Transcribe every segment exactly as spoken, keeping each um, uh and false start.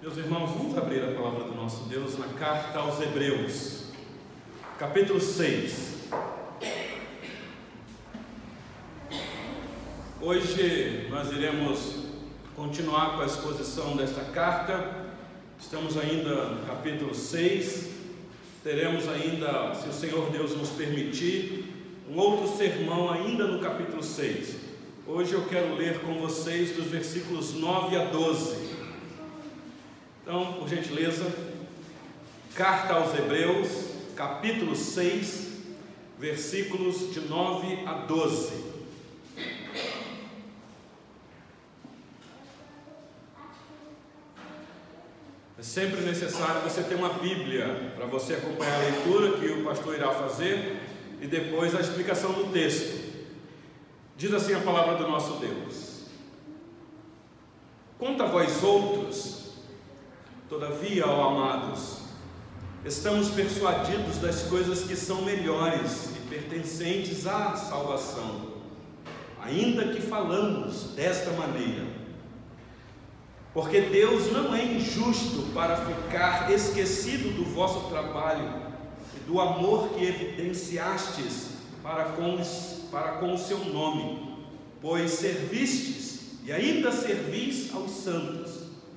Meus irmãos, vamos abrir a palavra do nosso Deus na carta aos Hebreus, capítulo seis. Hoje nós iremos continuar com a exposição desta carta. Estamos ainda no capítulo seis. Teremos ainda, se o Senhor Deus nos permitir, um outro sermão ainda no capítulo seis. Hoje eu quero ler com vocês dos versículos nove a doze. Então, por gentileza, carta aos Hebreus, capítulo seis, versículos de nove a doze. É sempre necessário você ter uma Bíblia para você acompanhar a leitura que o pastor irá fazer e depois a explicação do texto. Diz assim a palavra do nosso Deus: quanto a vós outros, todavia, ó amados, estamos persuadidos das coisas que são melhores e pertencentes à salvação, ainda que falamos desta maneira, porque Deus não é injusto para ficar esquecido do vosso trabalho e do amor que evidenciastes para com, para com o seu nome, pois servistes e ainda servis aos santos.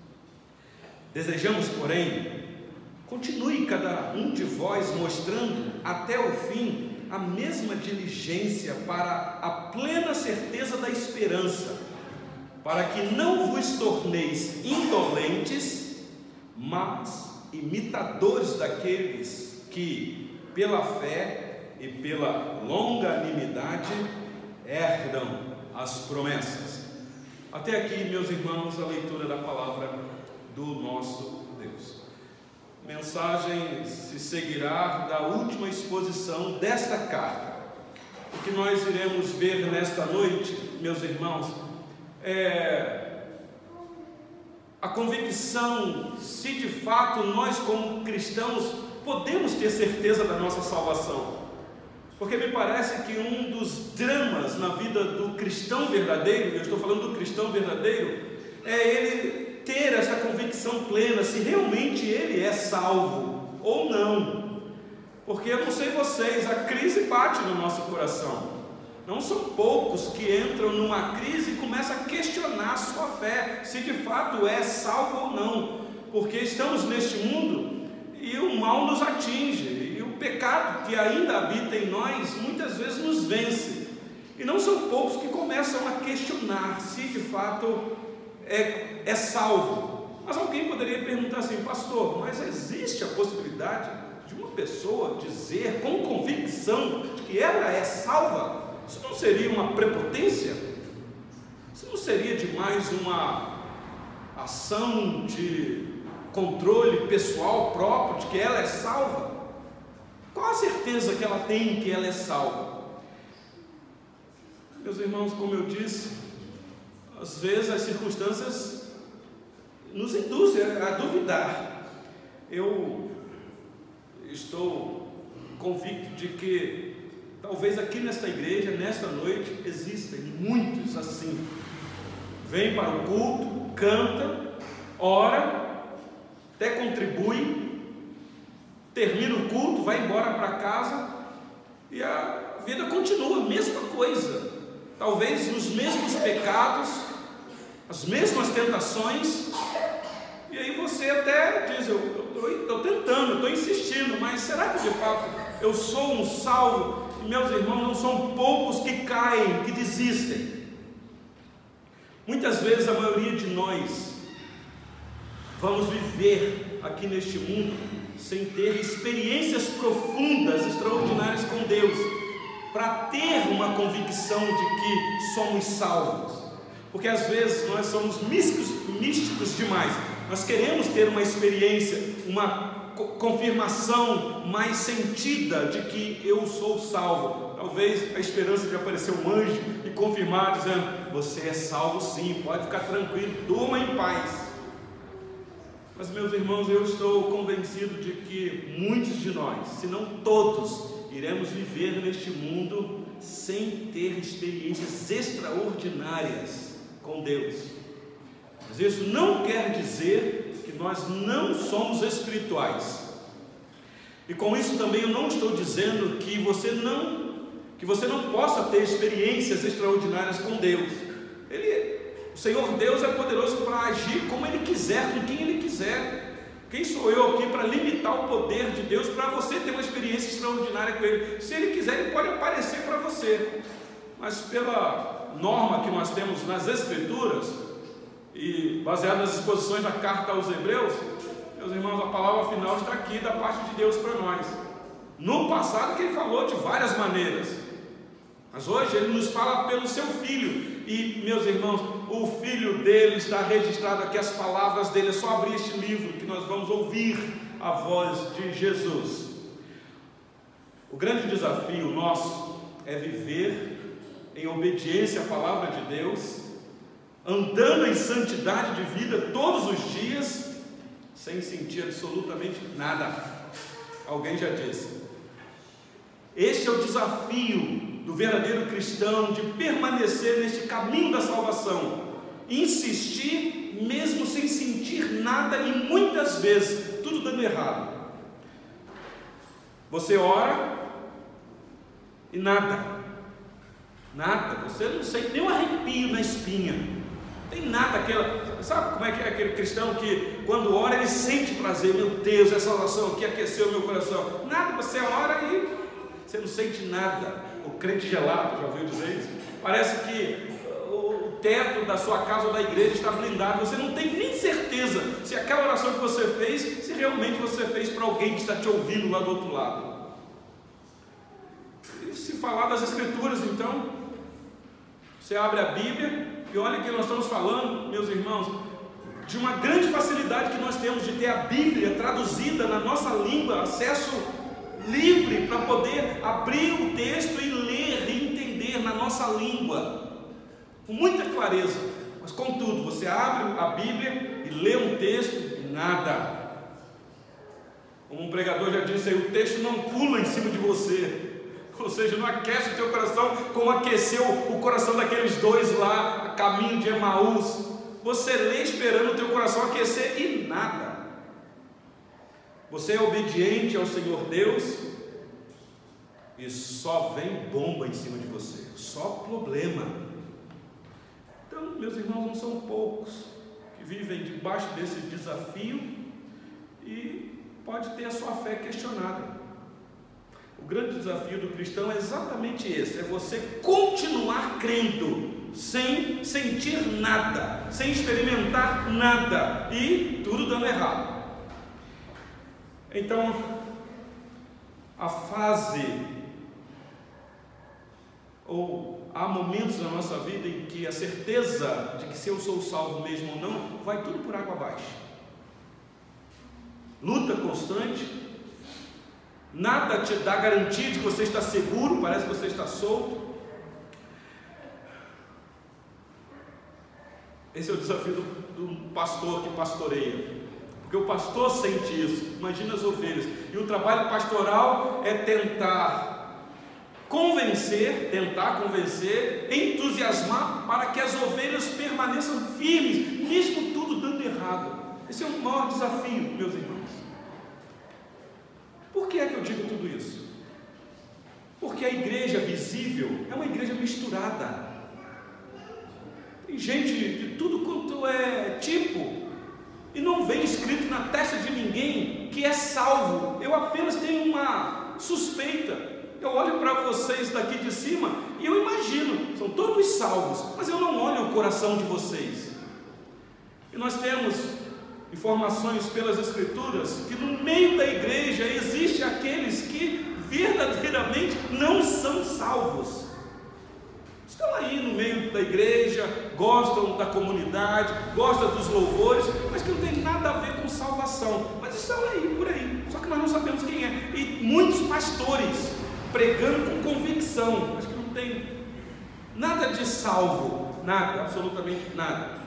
Desejamos, porém, continue cada um de vós mostrando até o fim a mesma diligência para a plena certeza da esperança, para que não vos torneis indolentes, mas imitadores daqueles que, pela fé e pela longanimidade, herdam as promessas. Até aqui, meus irmãos, a leitura da palavra do nosso Deus. A mensagem se seguirá da última exposição desta carta. O que nós iremos ver nesta noite, meus irmãos, é a convicção se de fato nós, como cristãos, podemos ter certeza da nossa salvação. Porque me parece que um dos dramas na vida do cristão verdadeiro, eu estou falando do cristão verdadeiro, é ele ter essa convicção plena, se realmente ele é salvo ou não. Porque eu não sei vocês, a crise bate no nosso coração. Não são poucos que entram numa crise e começam a questionar a sua fé, se de fato é salvo ou não. Porque estamos neste mundo e o mal nos atinge, e o pecado que ainda habita em nós muitas vezes nos vence. E não são poucos que começam a questionar se de fato É, é salvo. Mas alguém poderia perguntar assim: pastor, mas existe a possibilidade de uma pessoa dizer com convicção que ela é salva? Isso não seria uma prepotência? Isso não seria demais uma ação de controle pessoal próprio de que ela é salva? Qual a certeza que ela tem que ela é salva? Meus irmãos, como eu disse, às vezes as circunstâncias nos induzem a duvidar. Eu estou convicto de que talvez aqui nesta igreja, nesta noite, existem muitos assim. Vem para o culto, canta, ora, até contribui, termina o culto, vai embora para casa e a vida continua, a mesma coisa. Talvez os mesmos pecados, as mesmas tentações, e aí você até diz: eu estou tentando, estou insistindo, mas será que de fato eu sou um salvo? E meus irmãos, não são poucos que caem, que desistem. Muitas vezes a maioria de nós vamos viver aqui neste mundo sem ter experiências profundas, extraordinárias com Deus, para ter uma convicção de que somos salvos. Porque às vezes nós somos místicos, místicos demais. Nós queremos ter uma experiência, uma confirmação mais sentida de que eu sou salvo. Talvez a esperança de aparecer um anjo e confirmar, dizendo: você é salvo sim, pode ficar tranquilo, durma em paz. Mas, meus irmãos, eu estou convencido de que muitos de nós, se não todos, iremos viver neste mundo sem ter experiências extraordinárias com Deus. Mas isso não quer dizer que nós não somos espirituais. E com isso também eu não estou dizendo que você não, que você não possa ter experiências extraordinárias com Deus. Ele, o Senhor Deus é poderoso para agir como Ele quiser, com quem Ele quiser. Quem sou eu aqui para limitar o poder de Deus para você ter uma experiência extraordinária com Ele? Se Ele quiser, Ele pode aparecer para você. Mas pela norma que nós temos nas Escrituras, e baseado nas exposições da carta aos Hebreus, meus irmãos, a palavra final está aqui da parte de Deus para nós. No passado que Ele falou de várias maneiras, mas hoje Ele nos fala pelo Seu Filho. E, meus irmãos, o Filho dele está registrado aqui, as palavras dele. É só abrir este livro que nós vamos ouvir a voz de Jesus. O grande desafio nosso é viver em obediência à palavra de Deus, andando em santidade de vida todos os dias, sem sentir absolutamente nada. Alguém já disse. Este é o desafio do verdadeiro cristão, de permanecer neste caminho da salvação, insistir mesmo sem sentir nada, e muitas vezes tudo dando errado. Você ora e nada, nada, você não sente nem um arrepio na espinha, não tem nada, aquela, sabe como é que é aquele cristão que quando ora ele sente prazer? Meu Deus, essa oração aqui aqueceu o meu coração. Nada, você ora e você não sente nada. O crente gelado, já ouviu dizer isso? Parece que o teto da sua casa ou da igreja está blindado. Você não tem nem certeza se aquela oração que você fez, se realmente você fez para alguém que está te ouvindo lá do outro lado. E se falar das Escrituras, então, você abre a Bíblia e olha que nós estamos falando, meus irmãos, de uma grande facilidade que nós temos de ter a Bíblia traduzida na nossa língua, acesso livre para poder abrir o texto e ler e entender na nossa língua, com muita clareza. Mas contudo, você abre a Bíblia e lê um texto e nada. Como um pregador já disse aí, o texto não pula em cima de você, ou seja, não aquece o teu coração como aqueceu o coração daqueles dois lá, a caminho de Emaús. Você lê esperando o teu coração aquecer e nada. Você é obediente ao Senhor Deus e só vem bomba em cima de você, só problema. Então, meus irmãos, não são poucos que vivem debaixo desse desafio e pode ter a sua fé questionada. O grande desafio do cristão é exatamente esse: é você continuar crendo, sem sentir nada, sem experimentar nada, e tudo dando errado. Então, a fase, ou há momentos na nossa vida em que a certeza de que se eu sou salvo mesmo ou não, vai tudo por água abaixo. Luta constante, nada te dá garantia de que você está seguro, parece que você está solto. Esse é o desafio do, do pastor que pastoreia. Porque o pastor sente isso, imagina as ovelhas, e o trabalho pastoral é tentar convencer, tentar convencer, entusiasmar para que as ovelhas permaneçam firmes, mesmo tudo dando errado. Esse é o maior desafio, meus irmãos. Por que é que eu digo tudo isso? Porque a igreja visível é uma igreja misturada. Tem gente de tudo quanto é tipo, e não vem escrito na testa de ninguém que é salvo. Eu apenas tenho uma suspeita. Eu olho para vocês daqui de cima e eu imagino, são todos salvos, mas eu não olho o coração de vocês. E nós temos informações pelas Escrituras que no meio da igreja existe aqueles que verdadeiramente não são salvos. Estão aí no meio da igreja, gostam da comunidade, gostam dos louvores, mas que não tem nada a ver com salvação. Mas estão aí, por aí, só que nós não sabemos quem é. E muitos pastores pregando com convicção, mas que não tem nada de salvo, nada, absolutamente nada.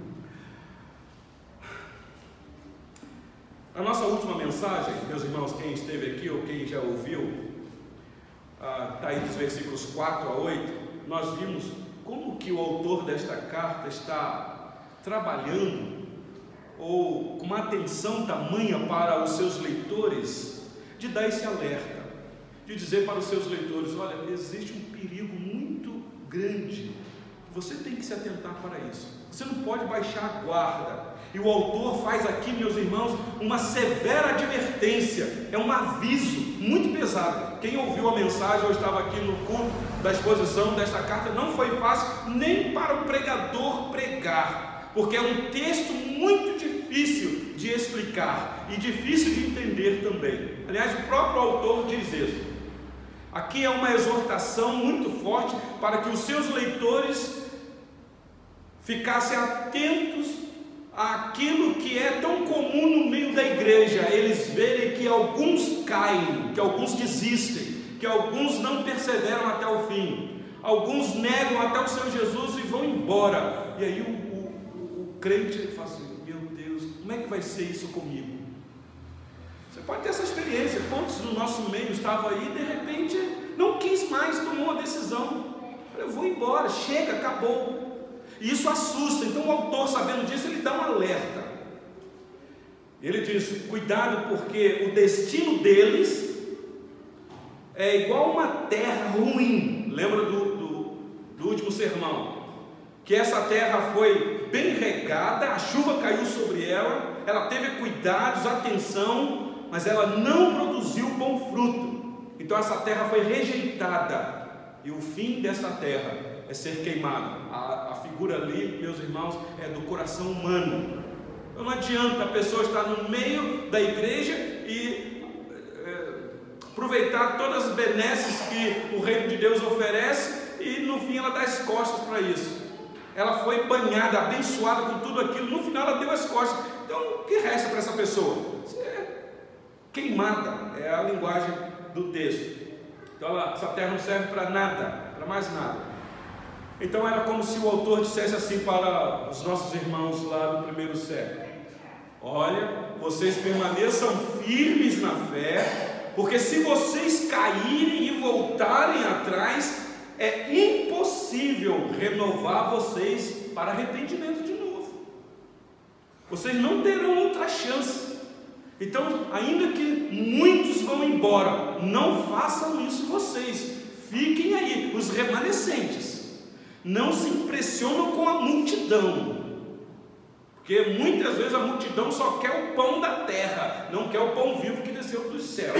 A nossa última mensagem, meus irmãos, quem esteve aqui ou quem já ouviu, está aí dos versículos quatro a oito, nós vimos como que o autor desta carta está trabalhando ou com uma atenção tamanha para os seus leitores, de dar esse alerta, de dizer para os seus leitores: olha, existe um perigo muito grande, você tem que se atentar para isso, você não pode baixar a guarda. E o autor faz aqui, meus irmãos, uma severa advertência, é um aviso muito pesado. Quem ouviu a mensagem, eu estava aqui no culto da exposição desta carta, não foi fácil nem para o pregador pregar, porque é um texto muito difícil de explicar e difícil de entender também. Aliás, o próprio autor diz isso. Aqui é uma exortação muito forte para que os seus leitores ficassem atentos àquilo que é tão comum no meio da igreja, eles verem que alguns caem, que alguns desistem, que alguns não perseveram até o fim, alguns negam até o Senhor Jesus e vão embora. E aí o, o, o crente fala assim: meu Deus, como é que vai ser isso comigo? Você pode ter essa experiência. Quantos no nosso meio estavam aí e de repente não quis mais, tomou uma decisão: eu vou embora, chega, acabou. E isso assusta. Então o autor, sabendo disso, ele dá um alerta. Ele diz: cuidado, porque o destino deles é igual uma terra ruim. Lembra do, do, do último sermão? Que essa terra foi bem regada, a chuva caiu sobre ela, ela teve cuidados, atenção, mas ela não produziu bom fruto. Então essa terra foi rejeitada, e o fim dessa terra é ser queimado. A, a figura ali, meus irmãos, é do coração humano. Então não adianta a pessoa estar no meio da igreja e é, aproveitar todas as benesses que o reino de Deus oferece, e no fim ela dá as costas para isso. Ela foi banhada, abençoada com tudo aquilo, no final ela deu as costas. Então o que resta para essa pessoa? Você é queimada, é a linguagem do texto. Então ela, essa terra não serve para nada, para mais nada. Então era como se o autor dissesse assim para os nossos irmãos lá do primeiro século: olha, vocês permaneçam firmes na fé, porque se vocês caírem e voltarem atrás, é impossível renovar vocês para arrependimento de novo. Vocês não terão outra chance. Então, ainda que muitos vão embora, não façam isso vocês. Fiquem aí, os remanescentes. Não se impressionam com a multidão, porque muitas vezes a multidão só quer o pão da terra, não quer o pão vivo que desceu dos céus.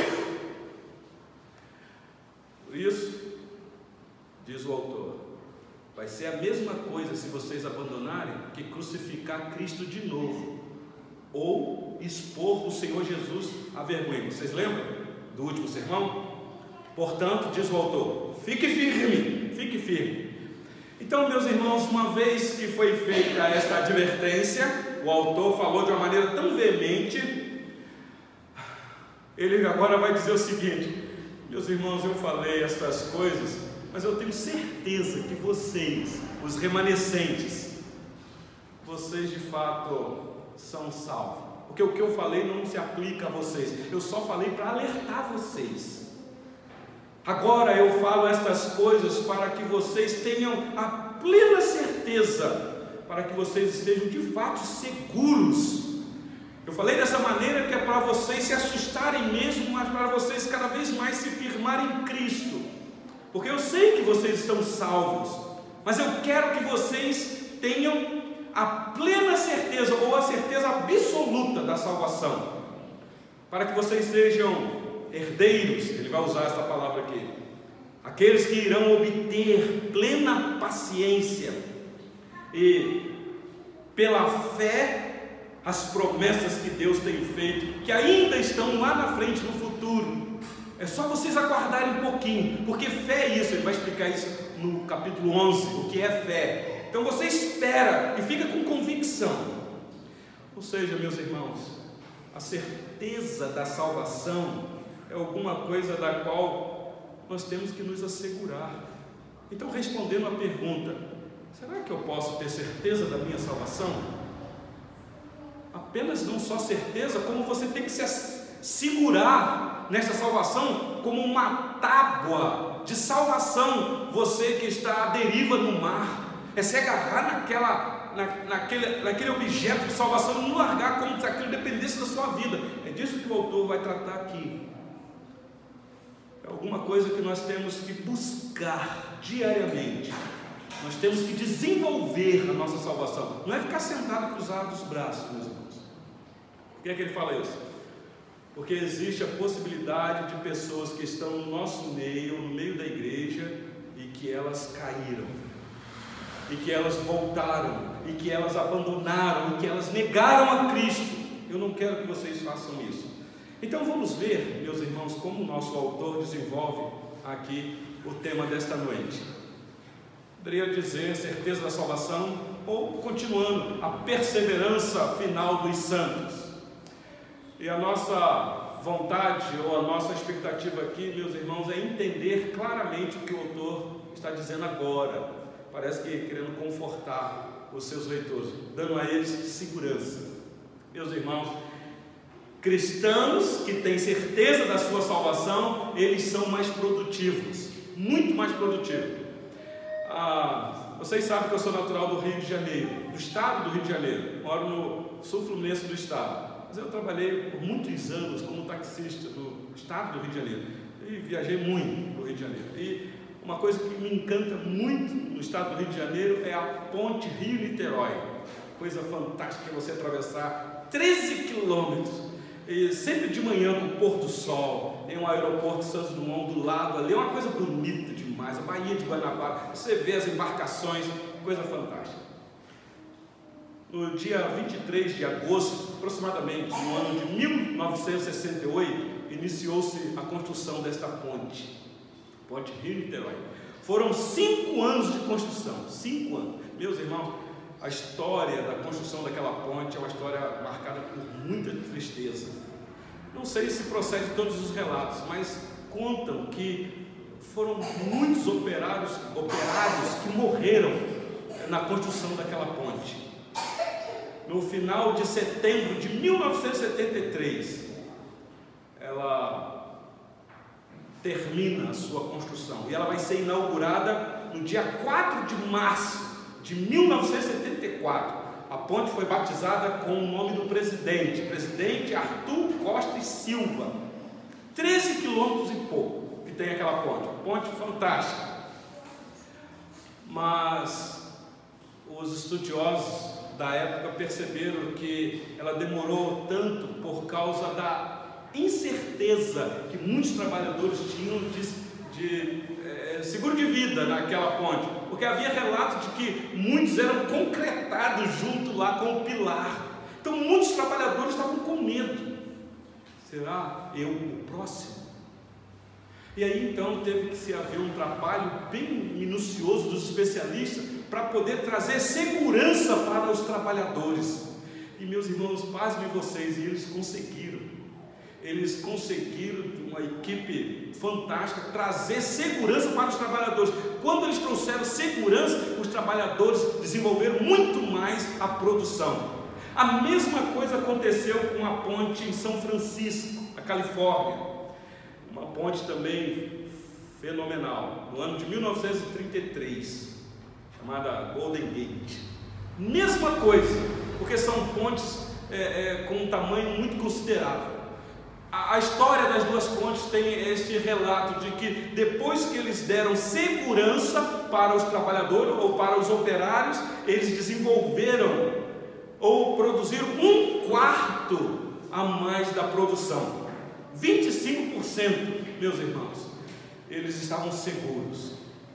Por isso, diz o autor, vai ser a mesma coisa se vocês abandonarem que crucificar Cristo de novo, ou expor o Senhor Jesus à vergonha. Vocês lembram do último sermão? Portanto, diz o autor, fique firme, fique firme. Então, meus irmãos, uma vez que foi feita esta advertência, o autor falou de uma maneira tão veemente, ele agora vai dizer o seguinte: meus irmãos, eu falei estas coisas, mas eu tenho certeza que vocês, os remanescentes, vocês de fato são salvos, porque o que eu falei não se aplica a vocês, eu só falei para alertar vocês. Agora eu falo estas coisas para que vocês tenham a plena certeza, para que vocês estejam de fato seguros. Eu falei dessa maneira que é para vocês se assustarem mesmo, mas para vocês cada vez mais se firmarem em Cristo, porque eu sei que vocês estão salvos, mas eu quero que vocês tenham a plena certeza, ou a certeza absoluta da salvação, para que vocês sejam herdeiros, ele vai usar essa palavra aqui, aqueles que irão obter plena paciência e pela fé as promessas que Deus tem feito, que ainda estão lá na frente, no futuro. É só vocês aguardarem um pouquinho, porque fé é isso. Ele vai explicar isso no capítulo onze, o que é fé. Então você espera e fica com convicção. Ou seja, meus irmãos, a certeza da salvação é alguma coisa da qual nós temos que nos assegurar. Então, respondendo à pergunta: será que eu posso ter certeza da minha salvação? Apenas não só certeza, como você tem que se segurar nessa salvação como uma tábua de salvação. Você que está à deriva no mar, é se agarrar naquela, na, naquele, naquele objeto de salvação, não largar como se aquilo dependesse da sua vida. É disso que o autor vai tratar aqui. É alguma coisa que nós temos que buscar diariamente. Nós temos que desenvolver a nossa salvação. Não é ficar sentado cruzado os braços, meus irmãos. Por que é que ele fala isso? Porque existe a possibilidade de pessoas que estão no nosso meio, no meio da igreja, e que elas caíram, e que elas voltaram, e que elas abandonaram, e que elas negaram a Cristo. Eu não quero que vocês façam isso. Então vamos ver, meus irmãos, como o nosso autor desenvolve aqui o tema desta noite. Poderia dizer certeza da salvação, ou continuando, a perseverança final dos santos. E a nossa vontade, ou a nossa expectativa aqui, meus irmãos, é entender claramente o que o autor está dizendo agora. Parece que querendo confortar os seus leitores, dando a eles segurança. Meus irmãos, cristãos que têm certeza da sua salvação, eles são mais produtivos, muito mais produtivos. Ah, vocês sabem que eu sou natural do Rio de Janeiro, do estado do Rio de Janeiro, moro no sul fluminense do estado. Mas eu trabalhei por muitos anos como taxista no estado do Rio de Janeiro e viajei muito no Rio de Janeiro. E uma coisa que me encanta muito no estado do Rio de Janeiro é a ponte Rio-Niterói. Coisa fantástica você atravessar treze quilômetros, e sempre de manhã com o pôr do sol. Tem um aeroporto Santos Dumont do lado ali, é uma coisa bonita demais. A Baía de Guanabara, você vê as embarcações, coisa fantástica. No dia vinte e três de agosto, aproximadamente, no ano de mil novecentos e sessenta e oito, iniciou-se a construção desta ponte, ponte Rio-Niterói. Foram cinco anos de construção, cinco anos. Meus irmãos, a história da construção daquela ponte é uma história marcada por muita tristeza. Não sei se procede todos os relatos, mas contam que foram muitos operários, operários que morreram na construção daquela ponte. No final de setembro de mil novecentos e setenta e três, ela termina a sua construção e ela vai ser inaugurada no dia quatro de março de mil novecentos e setenta e quatro. A ponte foi batizada com o nome do presidente, presidente Arthur Costa e Silva. treze quilômetros e pouco que tem aquela ponte, ponte fantástica. Mas os estudiosos da época perceberam que ela demorou tanto por causa da incerteza que muitos trabalhadores tinham de, de é, seguro de vida naquela ponte, porque havia relatos de que muitos eram concretados junto lá com o pilar. Então muitos trabalhadores estavam com medo. Será eu o próximo? E aí então teve que se haver um trabalho bem minucioso dos especialistas para poder trazer segurança para os trabalhadores. E meus irmãos, pasmem vocês, e eles conseguiram. Eles conseguiram, uma equipe fantástica, trazer segurança para os trabalhadores. Quando eles trouxeram segurança, os trabalhadores desenvolveram muito mais a produção. A mesma coisa aconteceu com a ponte em São Francisco, na Califórnia. Uma ponte também fenomenal, no ano de mil novecentos e trinta e três, chamada Golden Gate. Mesma coisa, porque são pontes é, é, com um tamanho muito considerável. A, a história das duas pontes tem este relato de que depois que eles deram segurança para os trabalhadores ou para os operários, eles desenvolveram ou produziram um quarto a mais da produção. vinte e cinco por cento, meus irmãos, eles estavam seguros.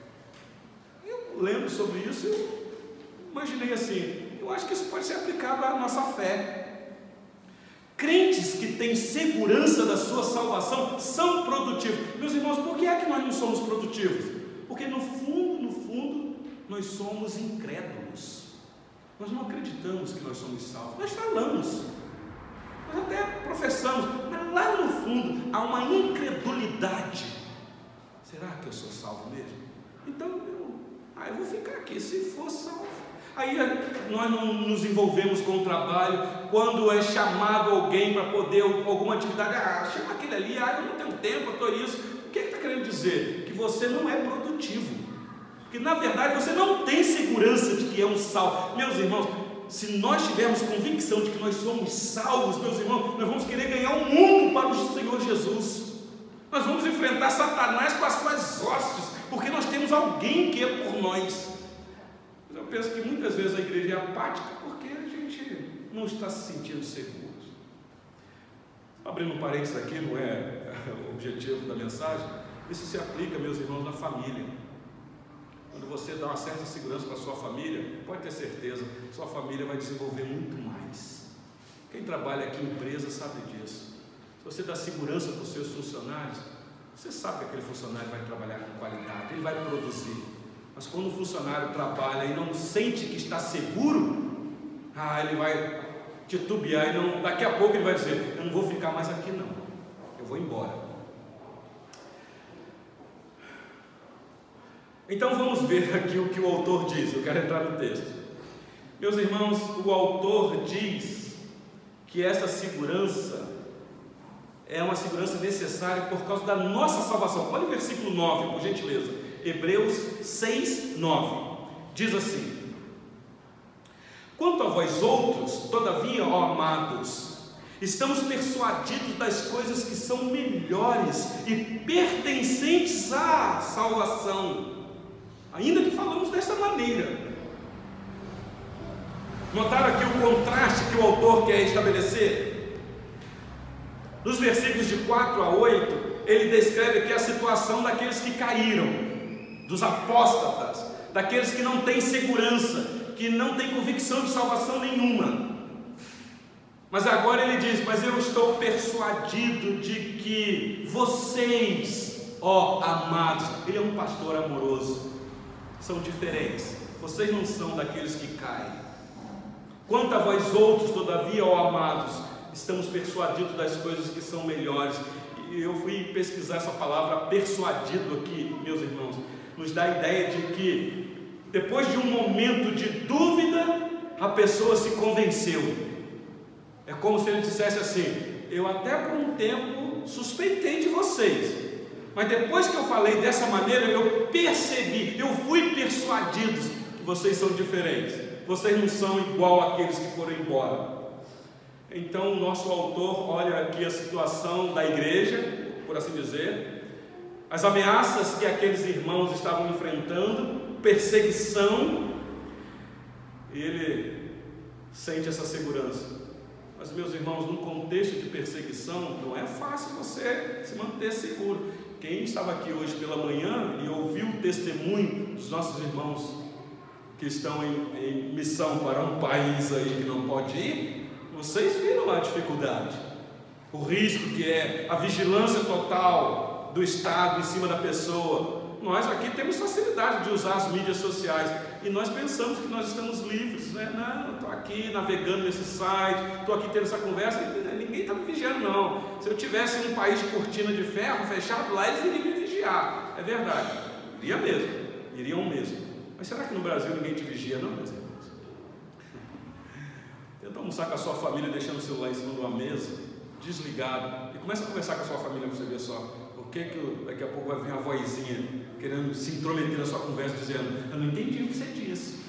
Eu lembro sobre isso, eu imaginei assim, eu acho que isso pode ser aplicado à nossa fé. Crentes que têm segurança da sua salvação são produtivos. Meus irmãos, por que é que nós não somos produtivos? Porque no fundo, no fundo, nós somos incrédulos. Nós não acreditamos que nós somos salvos, nós falamos. Nós até professamos, mas lá no fundo há uma incredulidade. Será que eu sou salvo mesmo? Então eu, ah, eu vou ficar aqui, se for salvo. Aí nós não nos envolvemos com o trabalho. Quando é chamado alguém para poder alguma atividade, ah, chama aquele ali, ah, eu não tenho tempo, eu estou isso. O que está querendo dizer? Que você não é produtivo. Porque na verdade você não tem segurança de que é um salvo. Meus irmãos, se nós tivermos convicção de que nós somos salvos, meus irmãos, nós vamos querer ganhar o mundo para o Senhor Jesus. Nós vamos enfrentar Satanás com as suas hostes, porque nós temos alguém que é por nós. Mas eu penso que muitas vezes a igreja é apática porque a gente não está se sentindo seguro. Abrindo um parênteses aqui, não é o objetivo da mensagem, isso se aplica, meus irmãos, na família. Quando você dá uma certa segurança para a sua família, pode ter certeza, sua família vai desenvolver muito mais. Quem trabalha aqui em empresa sabe disso. Se você dá segurança para os seus funcionários, você sabe que aquele funcionário vai trabalhar com qualidade, ele vai produzir. Mas quando o funcionário trabalha e não sente que está seguro, ah, ele vai titubear e não, daqui a pouco ele vai dizer: eu não vou ficar mais aqui não, eu vou embora. Então vamos ver aqui o que o autor diz. Eu quero entrar no texto. Meus irmãos, o autor diz que essa segurança é uma segurança necessária por causa da nossa salvação. Olha o versículo nove, por gentileza. Hebreus seis, nove. Diz assim: quanto a vós outros, todavia, ó amados, estamos persuadidos das coisas que são melhores e pertencentes à salvação, ainda que falamos dessa maneira. Notaram aqui o contraste que o autor quer estabelecer? Nos versículos de quatro a oito, ele descreve aqui a situação daqueles que caíram, dos apóstatas, daqueles que não têm segurança, que não têm convicção de salvação nenhuma. Mas agora ele diz: mas eu estou persuadido de que vocês, ó amados, ele é um pastor amoroso, são diferentes, vocês não são daqueles que caem. Quanto a vós outros, todavia, ó amados, estamos persuadidos das coisas que são melhores. E eu fui pesquisar essa palavra persuadido aqui, meus irmãos, nos dá a ideia de que depois de um momento de dúvida, a pessoa se convenceu. É como se ele dissesse assim: eu até por um tempo suspeitei de vocês, mas depois que eu falei dessa maneira, eu percebi, eu fui persuadido que vocês são diferentes, vocês não são igual àqueles que foram embora. Então o nosso autor olha aqui a situação da igreja, por assim dizer, as ameaças que aqueles irmãos estavam enfrentando, perseguição, e ele sente essa segurança. Mas, meus irmãos, num contexto de perseguição, não é fácil você se manter seguro. Quem estava aqui hoje pela manhã e ouviu o testemunho dos nossos irmãos que estão em, em missão para um país aí que não pode ir, vocês viram a dificuldade, o risco que é, a vigilância total do Estado em cima da pessoa. Nós aqui temos facilidade de usar as mídias sociais e nós pensamos que nós estamos livres, né? Não, estou aqui navegando nesse site, estou aqui tendo essa conversa, ninguém está me vigiando não. Se eu tivesse um país de cortina de ferro fechado lá, eles iriam me vigiar, é verdade, iria mesmo, iriam mesmo. Mas será que no Brasil ninguém te vigia não, meus irmãos? Tenta almoçar com a sua família deixando o celular em cima de uma mesa, desligado, e começa a conversar com a sua família para você ver só o que que daqui a pouco vai vir uma vozinha querendo se intrometer na sua conversa, dizendo: eu não entendi o que você disse.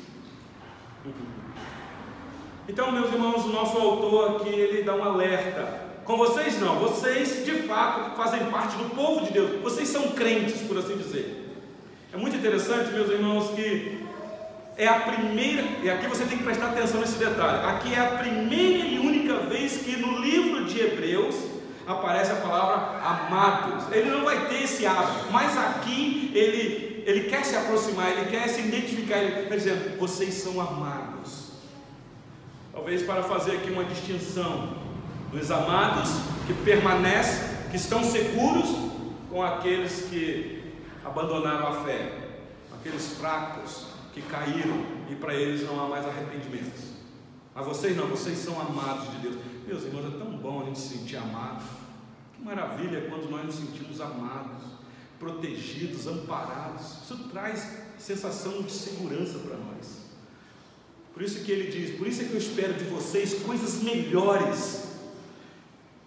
Então, meus irmãos, o nosso autor aqui, ele dá um alerta. Com vocês não, vocês de fato fazem parte do povo de Deus, vocês são crentes, por assim dizer. É muito interessante, meus irmãos, que é a primeira, e aqui você tem que prestar atenção nesse detalhe, aqui é a primeira e única vez que no livro de Hebreus aparece a palavra amados. Ele não vai ter esse hábito, mas aqui ele, ele quer se aproximar, ele quer se identificar, ele está dizendo: vocês são amados. Talvez para fazer aqui uma distinção dos amados que permanecem, que estão seguros, com aqueles que abandonaram a fé, aqueles fracos que caíram e para eles não há mais arrependimentos. Mas vocês não, vocês são amados de Deus. Meus irmãos, é tão bom a gente se sentir amado. Que maravilha quando nós nos sentimos amados, protegidos, amparados. Isso traz sensação de segurança para nós. Por isso que ele diz: por isso é que eu espero de vocês coisas melhores.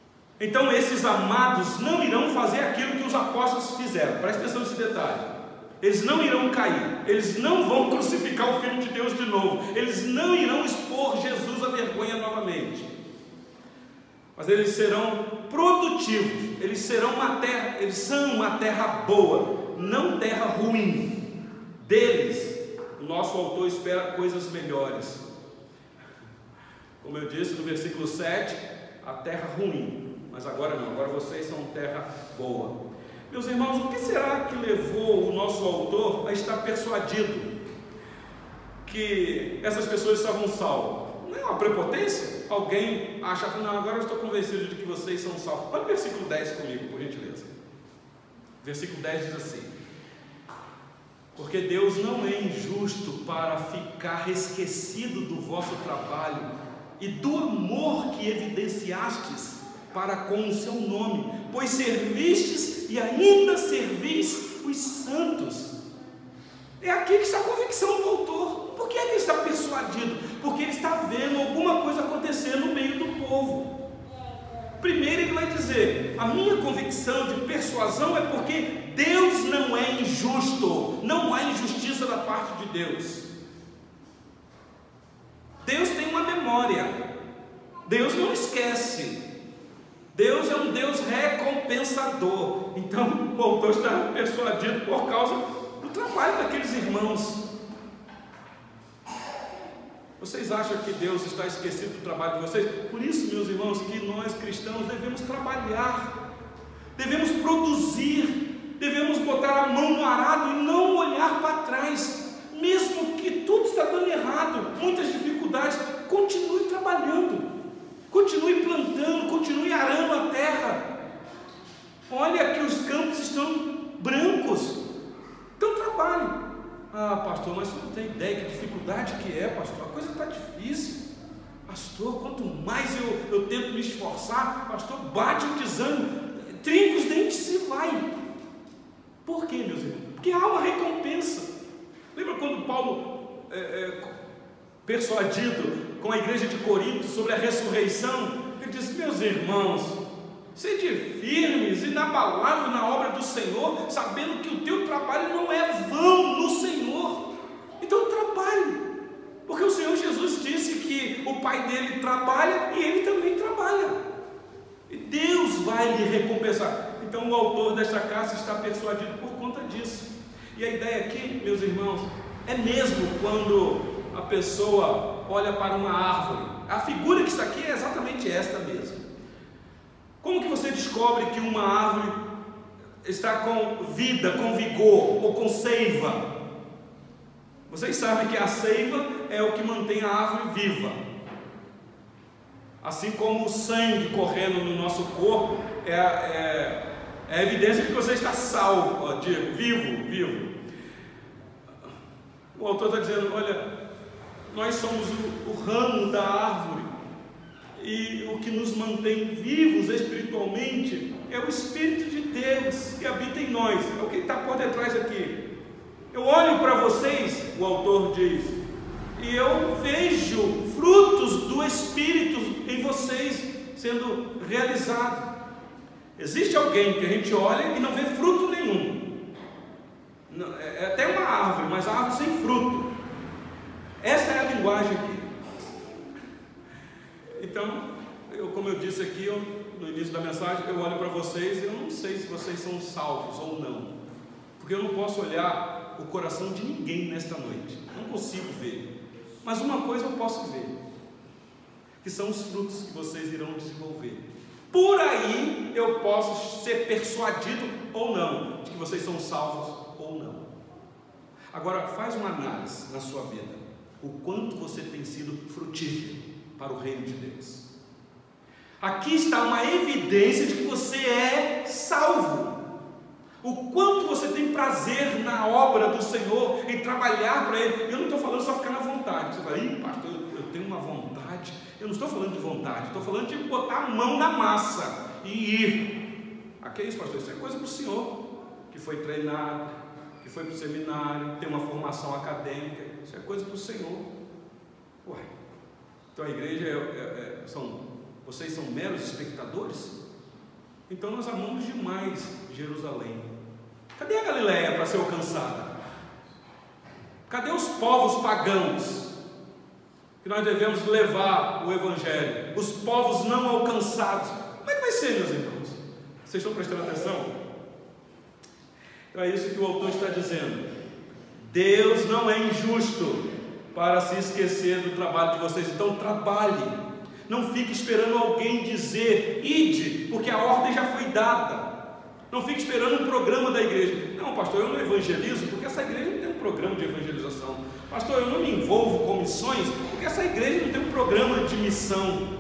Então esses amados não irão fazer aquilo que os apóstolos fizeram. Preste atenção nesse detalhe. eles não irão cair, eles não vão crucificar o Filho de Deus de novo, eles não irão expor Jesus à vergonha novamente, mas eles serão produtivos, eles serão uma terra, eles são uma terra boa, não terra ruim. Deles, o nosso autor espera coisas melhores. Como eu disse no versículo sete, a terra ruim, mas agora não, agora vocês são terra boa. Meus irmãos, o que será que levou o nosso autor a estar persuadido que essas pessoas estavam salvas? Não é uma prepotência? Alguém acha, não, agora eu estou convencido de que vocês são salvos. Olha o versículo dez comigo, por gentileza. Versículo dez diz assim: porque Deus não é injusto para ficar esquecido do vosso trabalho e do amor que evidenciastes para com o seu nome, pois servistes e ainda servis os santos. É aqui que está a convicção do autor. Por que é que ele está persuadido? Porque ele está vendo alguma coisa acontecer no meio do povo. Primeiro ele vai dizer, a minha convicção de persuasão é porque Deus não é injusto, não há injustiça da parte de Deus. Deus tem uma memória, Deus não esquece, Deus é um Deus recompensador. Então o autor está persuadido por causa do trabalho daqueles irmãos. Vocês acham que Deus está esquecido do trabalho de vocês? Por isso, meus irmãos, que nós cristãos devemos trabalhar, devemos produzir, devemos botar a mão no arado e não olhar para trás, mesmo que tudo está dando errado, muitas dificuldades. Continue trabalhando, continue plantando, continue arando a terra. Olha que os campos estão brancos, então trabalhe. Ah, pastor, mas você não tem ideia que dificuldade que é, pastor, a coisa está difícil. Pastor, quanto mais eu, eu tento me esforçar, pastor, bate o desânimo, trinca os dentes e se vai. Por quê, meus irmãos? Porque há uma recompensa. Lembra quando Paulo, é, é, persuadido com a igreja de Corinto sobre a ressurreição, ele disse, meus irmãos, sede firmes e inabaláveis na obra do Senhor, sabendo que o teu trabalho não é vão no Senhor. Então trabalhe, porque o Senhor Jesus disse que o Pai dele trabalha e ele também trabalha, e Deus vai lhe recompensar. Então o autor desta carta está persuadido por conta disso. E a ideia aqui, meus irmãos, é mesmo quando a pessoa olha para uma árvore, a figura que está aqui é exatamente esta mesmo. Como que você descobre que uma árvore está com vida, com vigor ou com seiva? Vocês sabem que a seiva é o que mantém a árvore viva. Assim como o sangue correndo no nosso corpo é, é, é a evidência de que você está salvo, ó, de, vivo, vivo. O autor está dizendo, olha, nós somos o, o ramo da árvore. E o que nos mantém vivos espiritualmente é o Espírito de Deus que habita em nós. É o que está por detrás aqui. Eu olho para vocês, o autor diz, e eu vejo frutos do Espírito em vocês sendo realizados. Existe alguém que a gente olha e não vê fruto nenhum. É até uma árvore, mas a árvore sem fruto. Essa é a linguagem aqui. Então, eu, como eu disse aqui eu, no início da mensagem, eu olho para vocês e eu não sei se vocês são salvos ou não, porque eu não posso olhar o coração de ninguém nesta noite, não consigo ver, mas uma coisa eu posso ver, que são os frutos que vocês irão desenvolver. Por aí eu posso ser persuadido ou não, de que vocês são salvos ou não. Agora, faz uma análise na sua vida, o quanto você tem sido frutífero para o reino de Deus. Aqui está uma evidência de que você é salvo. O quanto você tem prazer na obra do Senhor, em trabalhar para Ele. Eu não estou falando só ficar na vontade. Você fala, ih, pastor, eu, eu tenho uma vontade. Eu não estou falando de vontade, estou falando de botar a mão na massa e ir. Aqui é isso, pastor, isso é coisa para o senhor, que foi treinado, que foi para o seminário, tem uma formação acadêmica. Isso é coisa para o Senhor. Ué, então a igreja é, é, é, são, vocês são meros espectadores? Então nós amamos demais Jerusalém. Cadê a Galileia para ser alcançada? Cadê os povos pagãos que nós devemos levar o Evangelho? Os povos não alcançados. Como é que vai ser, meus irmãos? Vocês estão prestando atenção? Então é isso que o autor está dizendo. Deus não é injusto para se esquecer do trabalho de vocês. Então trabalhe. Não fique esperando alguém dizer, ide, porque a ordem já foi dada. Não fique esperando um programa da igreja. Não, pastor, eu não evangelizo porque essa igreja não tem um programa de evangelização. Pastor, eu não me envolvo com missões porque essa igreja não tem um programa de missão.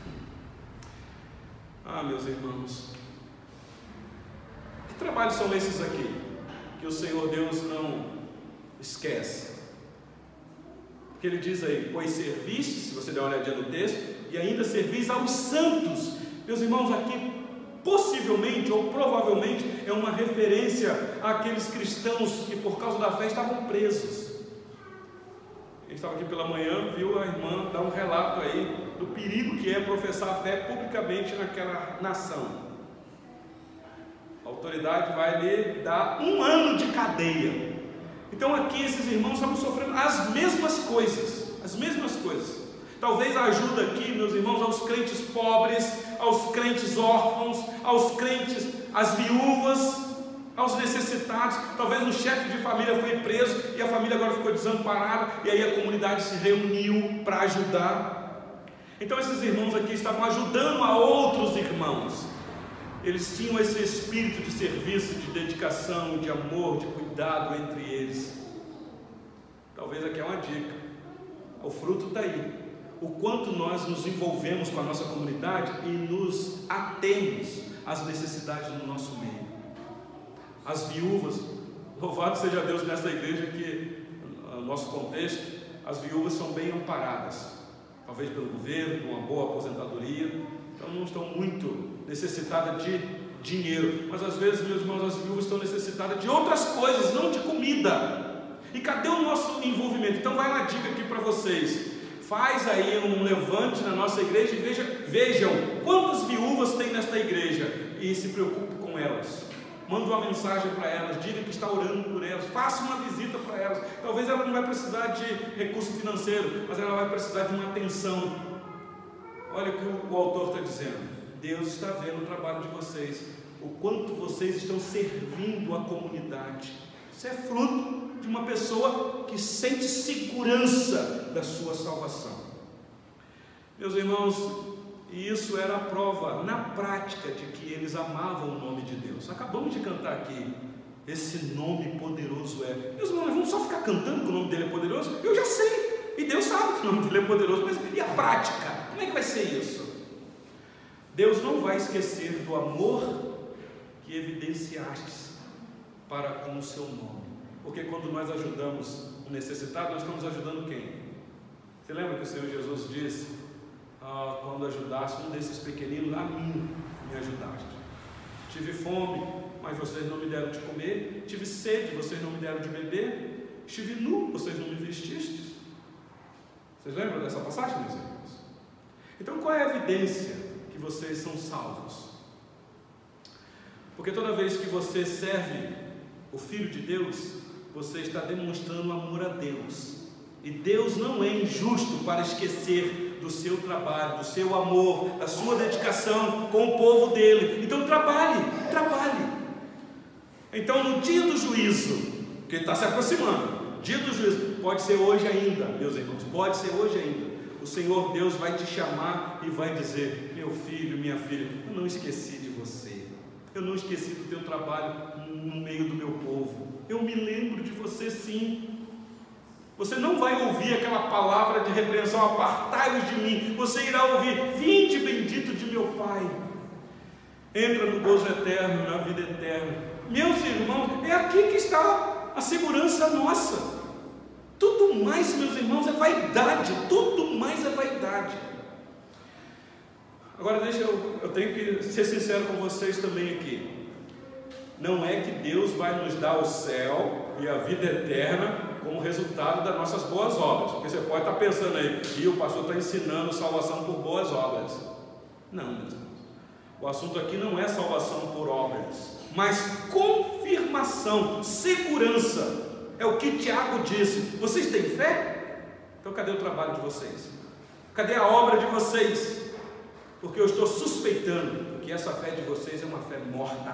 Ah, meus irmãos, que trabalhos são esses aqui que o Senhor Deus não esquece? Porque ele diz aí, pois servistes, se você der uma olhadinha no texto, e ainda servis aos santos. Meus irmãos, aqui possivelmente ou provavelmente é uma referência àqueles cristãos que por causa da fé estavam presos. Ele estava aqui pela manhã, viu a irmã dar um relato aí do perigo que é professar a fé publicamente naquela nação. A autoridade vai lhe dar um ano de cadeia. Então aqui esses irmãos estavam sofrendo as mesmas coisas, as mesmas coisas. Talvez a ajuda aqui, meus irmãos, aos crentes pobres, aos crentes órfãos, aos crentes, às viúvas, aos necessitados. Talvez um chefe de família foi preso e a família agora ficou desamparada, e aí a comunidade se reuniu para ajudar. Então esses irmãos aqui estavam ajudando a outros irmãos. Eles tinham esse espírito de serviço, de dedicação, de amor, de cuidado entre eles. Talvez aqui é uma dica. O fruto está aí. O quanto nós nos envolvemos com a nossa comunidade e nos atemos às necessidades do nosso meio. As viúvas, louvado seja Deus nessa igreja que, no nosso contexto, as viúvas são bem amparadas, talvez pelo governo, com uma boa aposentadoria, então não estão muito necessitadas de dinheiro, mas às vezes, meus irmãos, as viúvas estão necessitadas de outras coisas, não de comida. E cadê o nosso envolvimento? Então vai uma dica aqui para vocês. Faz aí um levante na nossa igreja e veja, vejam quantas viúvas tem nesta igreja e se preocupe com elas. Manda uma mensagem para elas, diga que está orando por elas, faça uma visita para elas. Talvez ela não vai precisar de recurso financeiro, mas ela vai precisar de uma atenção. Olha o que o, o autor está dizendo. Deus está vendo o trabalho de vocês, o quanto vocês estão servindo a comunidade. Isso é fruto de uma pessoa que sente segurança da sua salvação. Meus irmãos, e isso era a prova na prática de que eles amavam o nome de Deus. Acabamos de cantar aqui, esse nome poderoso é. Meus irmãos, vamos só ficar cantando que o nome dele é poderoso? Eu já sei, e Deus sabe que o nome dele é poderoso, mas e a prática? Como é que vai ser isso? Deus não vai esquecer do amor que evidenciastes para com o seu nome. Porque quando nós ajudamos o necessitado, nós estamos ajudando quem? Você lembra que o Senhor Jesus disse, ah, quando ajudaste um desses pequeninos, a mim me ajudaste. Tive fome, mas vocês não me deram de comer. Tive sede, vocês não me deram de beber. Estive nu, vocês não me vestistes. Vocês lembram dessa passagem, meus irmãos? Então qual é a evidência que vocês são salvos? Porque toda vez que você serve o Filho de Deus, você está demonstrando amor a Deus. E Deus não é injusto para esquecer do seu trabalho, do seu amor, da sua dedicação com o povo dele. Então trabalhe, trabalhe. Então no dia do juízo, que está se aproximando, dia do juízo, pode ser hoje ainda, meus irmãos, pode ser hoje ainda. O Senhor Deus vai te chamar e vai dizer, meu filho, minha filha, eu não esqueci de você. Eu não esqueci do teu trabalho no meio do meu povo. Eu me lembro de você sim. Você não vai ouvir aquela palavra de repreensão, apartai-vos de mim. Você irá ouvir, vinde bendito de meu Pai. Entra no gozo eterno, na vida eterna. Meus irmãos, é aqui que está a segurança nossa. Tudo mais, meus irmãos, é vaidade. Tudo mais é vaidade. Agora deixa eu, eu tenho que ser sincero com vocês também aqui. Não é que Deus vai nos dar o céu e a vida eterna como resultado das nossas boas obras. Porque você pode estar pensando aí, e o pastor está ensinando salvação por boas obras. Não, meus irmãos. O assunto aqui não é salvação por obras, mas confirmação, segurança. É o que Tiago disse. Vocês têm fé? Então cadê o trabalho de vocês? Cadê a obra de vocês? Porque eu estou suspeitando que essa fé de vocês é uma fé morta.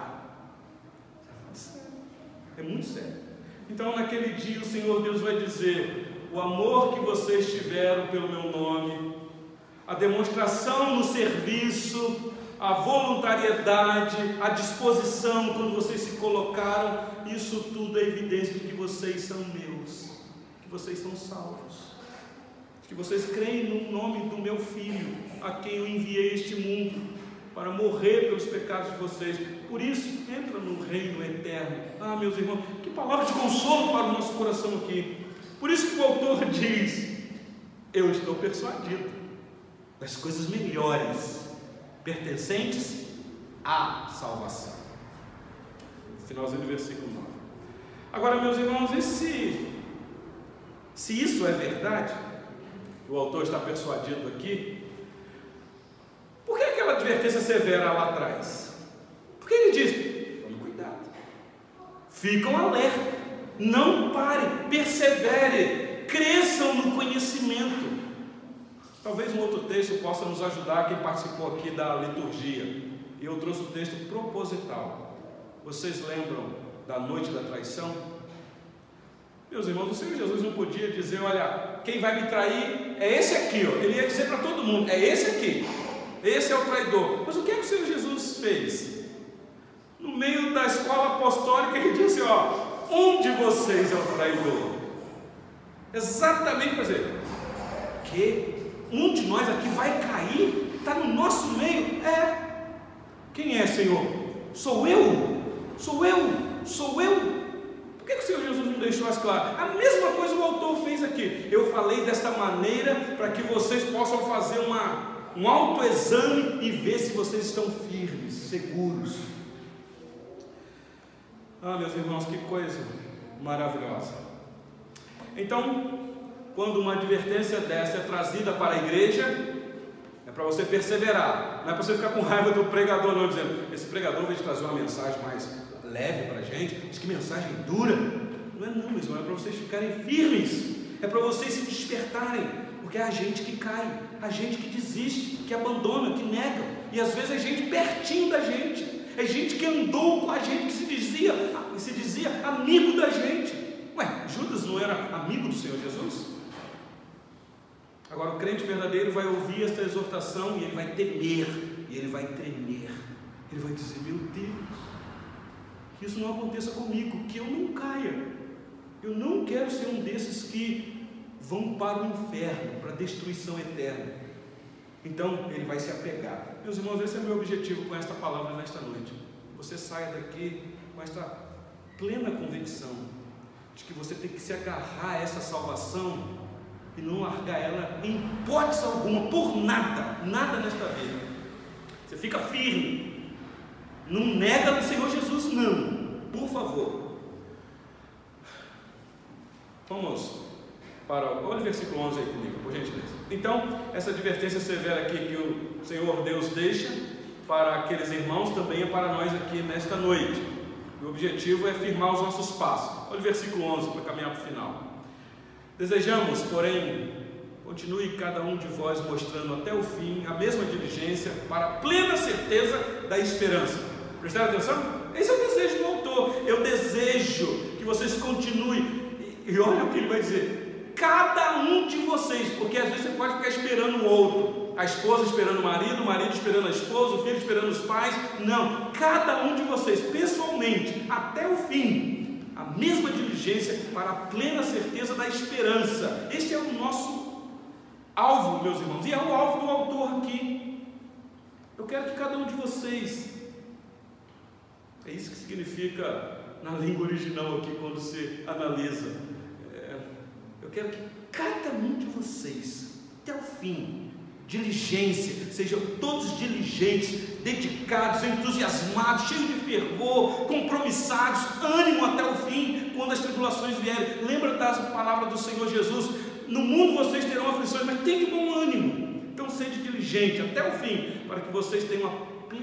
É muito sério. Então naquele dia o Senhor Deus vai dizer: o amor que vocês tiveram pelo meu nome, a demonstração no serviço, a voluntariedade, a disposição quando vocês se colocaram, isso tudo é evidência de que vocês são meus, que vocês são salvos, que vocês creem no nome do meu Filho, a quem eu enviei a este mundo para morrer pelos pecados de vocês. Por isso, entra no reino eterno. Ah, meus irmãos, que palavra de consolo para o nosso coração aqui. Por isso que o autor diz: eu estou persuadido das coisas melhores pertencentes à salvação. Finalzinho do versículo nove. Agora, meus irmãos, e se, se isso é verdade, o autor está persuadido aqui, por que aquela advertência severa lá atrás? Porque ele diz: tome cuidado, ficam alerta, não parem, perseverem, cresçam no conhecimento. Talvez um outro texto possa nos ajudar, quem participou aqui da liturgia. E eu trouxe o texto proposital. Vocês lembram da noite da traição? Meus irmãos, o Senhor Jesus não podia dizer: olha, quem vai me trair é esse aqui, ó. Ele ia dizer para todo mundo: é esse aqui, esse é o traidor. Mas o que é que o Senhor Jesus fez? No meio da escola apostólica, ele disse: ó, um de vocês é o traidor. Exatamente para dizer que um de nós aqui vai cair, está no nosso meio. É. Quem é, Senhor? Sou eu? Sou eu? Sou eu? Por que, que o Senhor Jesus não deixou as claras? A mesma coisa o autor fez aqui. Eu falei desta maneira para que vocês possam fazer uma, um autoexame e ver se vocês estão firmes, seguros. Ah, meus irmãos, que coisa maravilhosa. Então, quando uma advertência dessa é trazida para a igreja, é para você perseverar, não é para você ficar com raiva do pregador não, dizendo: esse pregador veio trazer uma mensagem mais leve para a gente, diz que mensagem dura. Não é não, meus irmãos, é para vocês ficarem firmes, é para vocês se despertarem, porque é a gente que cai, a gente que desiste, que abandona, que nega, e às vezes é gente pertinho da gente, é gente que andou com a gente, que se dizia, se dizia amigo da gente. Ué, Judas não era amigo do Senhor Jesus? Agora o crente verdadeiro vai ouvir esta exortação e ele vai temer, e ele vai tremer, ele vai dizer: meu Deus, que isso não aconteça comigo, que eu não caia, eu não quero ser um desses que vão para o inferno, para a destruição eterna. Então ele vai se apegar. Meus irmãos, esse é o meu objetivo com esta palavra nesta noite. Você saia daqui com esta plena convicção de que você tem que se agarrar a essa salvação e não largar ela em hipótese alguma, por nada, nada nesta vida. Você fica firme, não nega o Senhor Jesus, não, por favor. Vamos para, olha o versículo onze aí comigo, por gentileza. Então, essa advertência severa aqui que o Senhor Deus deixa para aqueles irmãos, também é para nós aqui nesta noite. O objetivo é firmar os nossos passos. Olha o versículo onze para caminhar para o final. Desejamos, porém, continue cada um de vós mostrando até o fim a mesma diligência para a plena certeza da esperança. Prestaram atenção? Esse é o desejo do autor. Eu desejo que vocês continuem. E olha o que ele vai dizer: cada um de vocês, porque às vezes você pode ficar esperando o outro, a esposa esperando o marido, o marido esperando a esposa, o filho esperando os pais. Não, cada um de vocês, pessoalmente, até o fim, a mesma diligência para a plena certeza da esperança. Este é o nosso alvo, meus irmãos, e é o alvo do autor aqui. Eu quero que cada um de vocês, é isso que significa na língua original aqui, quando se analisa, é, eu quero que cada um de vocês, até o fim, diligência, sejam todos diligentes, dedicados, entusiasmados, cheios de fervor, compromissados, ânimo até o fim, quando as tribulações vierem. Lembra das palavras do Senhor Jesus: no mundo vocês terão aflições, mas tem de bom ânimo. Então seja diligente até o fim, para que vocês tenham a plena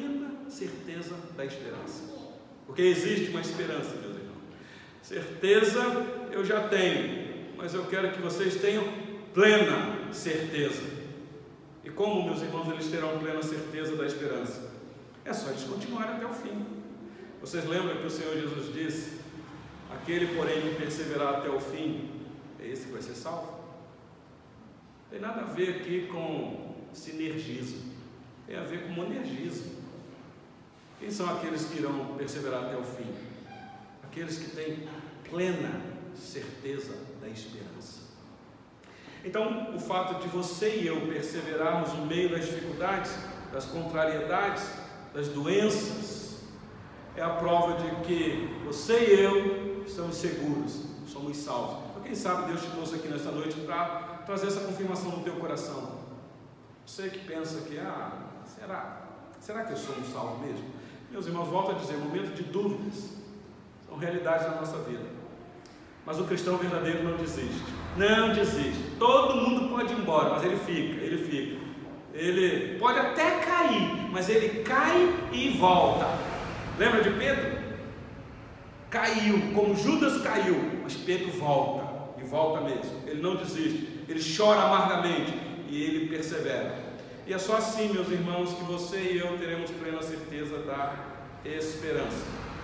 certeza da esperança. Porque existe uma esperança, meus irmãos. Certeza eu já tenho, mas eu quero que vocês tenham plena certeza. E como, meus irmãos, eles terão plena certeza da esperança? É só eles continuarem até o fim. Vocês lembram que o Senhor Jesus disse: aquele, porém, que perseverar até o fim, é esse que vai ser salvo? Não tem nada a ver aqui com sinergismo, tem a ver com monergismo. Quem são aqueles que irão perseverar até o fim? Aqueles que têm plena certeza da esperança. Então, o fato de você e eu perseverarmos no meio das dificuldades, das contrariedades, das doenças, é a prova de que você e eu estamos seguros, somos salvos. Então, quem sabe Deus te trouxe aqui nesta noite para trazer essa confirmação no teu coração. Você que pensa que, ah, será? Será que eu sou um salvo mesmo? Meus irmãos, volto a dizer, momentos de dúvidas são realidades na nossa vida. Mas o cristão verdadeiro não desiste. Não desiste. Todo mundo pode ir embora, mas ele fica, ele fica. Ele pode até cair, mas ele cai e volta. Lembra de Pedro? Caiu, como Judas caiu, mas Pedro volta, e volta mesmo. Ele não desiste, ele chora amargamente e ele persevera. E é só assim, meus irmãos, que você e eu teremos plena certeza da esperança.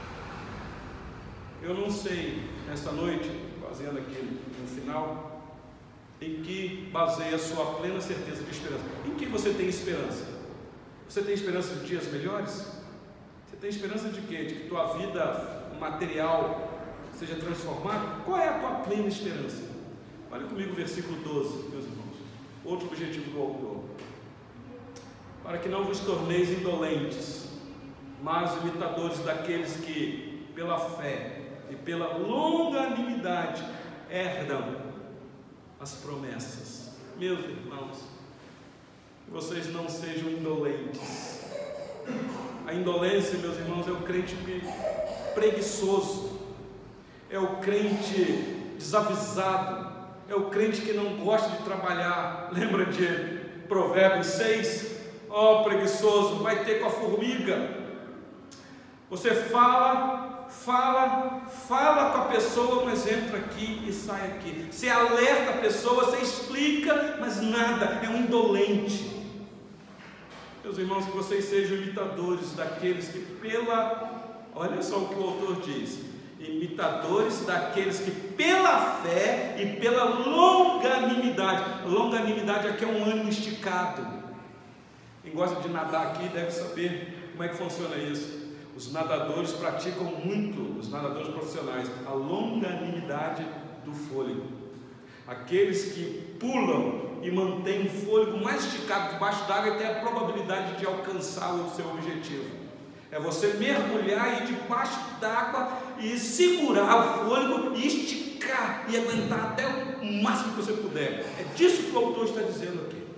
Eu não sei, nesta noite, fazendo aqui no final, em que baseia a sua plena certeza de esperança. Em que você tem esperança? Você tem esperança de dias melhores? Você tem esperança de quê? De que tua vida material seja transformada? Qual é a tua plena esperança? Olha comigo o versículo doze, meus irmãos. Outro objetivo do autor: para que não vos torneis indolentes, mas imitadores daqueles que, pela fé e pela longanimidade, herdam as promessas. Meus irmãos, que vocês não sejam indolentes. A indolência, meus irmãos, é o crente preguiçoso, é o crente desavisado, é o crente que não gosta de trabalhar. Lembra de Provérbios seis? Ó, oh, preguiçoso, vai ter com a formiga. Você fala, fala, fala com a pessoa, mas entra aqui e sai aqui. Você alerta a pessoa, você explica, mas nada, é um indolente. Meus irmãos, que vocês sejam imitadores daqueles que pela, olha só o que o autor diz, imitadores daqueles que pela fé e pela longanimidade. Longanimidade aqui é um ânimo esticado. Quem gosta de nadar aqui deve saber como é que funciona isso. Os nadadores praticam muito, os nadadores profissionais, a longanimidade do fôlego. Aqueles que pulam e mantêm o fôlego mais esticado debaixo d'água e tem a probabilidade de alcançar o seu objetivo. É você mergulhar e ir debaixo d'água e segurar o fôlego e esticar e aguentar até o máximo que você puder. É disso que o autor está dizendo aqui.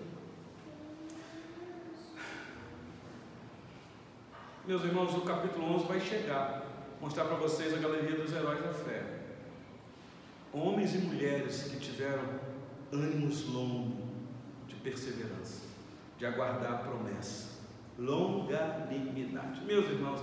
Meus irmãos, o capítulo onze vai chegar, mostrar para vocês a galeria dos heróis da fé. Homens e mulheres que tiveram ânimos longos de perseverança, de aguardar a promessa, longanimidade. Meus irmãos,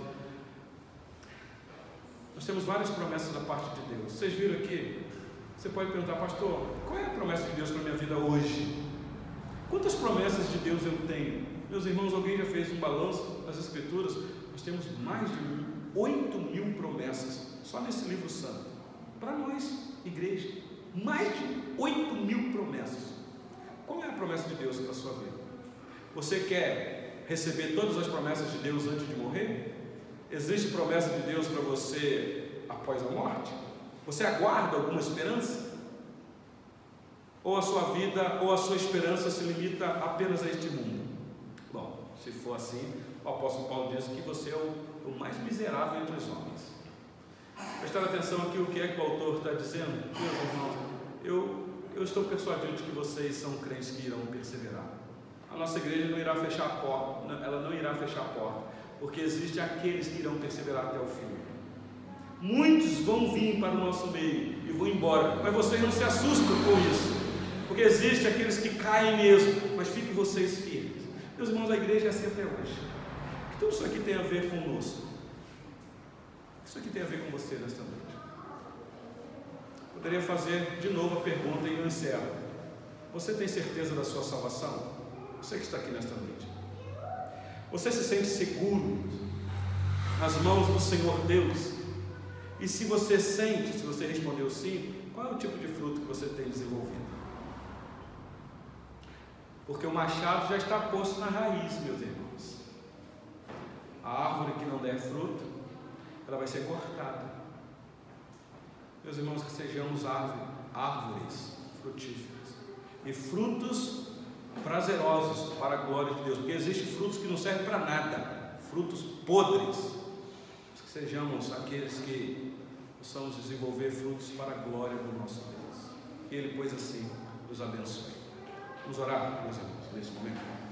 nós temos várias promessas da parte de Deus. Vocês viram aqui? Você pode perguntar: pastor, qual é a promessa de Deus para a minha vida hoje? Quantas promessas de Deus eu tenho? Meus irmãos, alguém já fez um balanço das Escrituras? Nós temos mais de oito mil promessas só nesse livro santo. Para nós, igreja, mais de oito mil promessas. Qual é a promessa de Deus para a sua vida? Você quer receber todas as promessas de Deus antes de morrer? Existe promessa de Deus para você após a morte? Você aguarda alguma esperança? Ou a sua vida, ou a sua esperança se limita apenas a este mundo? Bom, se for assim, o apóstolo Paulo diz que você é o, o mais miserável entre os homens. Prestar atenção aqui o que é que o autor está dizendo. Meus irmãos, eu, eu estou persuadido de que vocês são crentes que irão perseverar. A nossa igreja não irá fechar a porta, ela não irá fechar a porta, porque existem aqueles que irão perseverar até o fim. Muitos vão vir para o nosso meio e vão embora, mas vocês não se assustam com isso, porque existem aqueles que caem mesmo, mas fiquem vocês firmes. Meus irmãos, a igreja é assim até hoje. que tudo isso aqui tem a ver conosco? O que isso aqui tem a ver com você nesta noite? Poderia fazer de novo a pergunta e eu encerro. Você tem certeza da sua salvação? Você que está aqui nesta noite. Você se sente seguro nas mãos do Senhor Deus? E se você sente, se você respondeu sim, qual é o tipo de fruto que você tem desenvolvido? Porque o machado já está posto na raiz, meus irmãos. A árvore que não der fruto, ela vai ser cortada. Meus irmãos, que sejamos árvore, árvores frutíferas e frutos prazerosos para a glória de Deus, porque existem frutos que não servem para nada, frutos podres. Que sejamos aqueles que possamos desenvolver frutos para a glória do nosso Deus. Que Ele, pois assim, nos abençoe. Vamos orar, meus irmãos, nesse momento.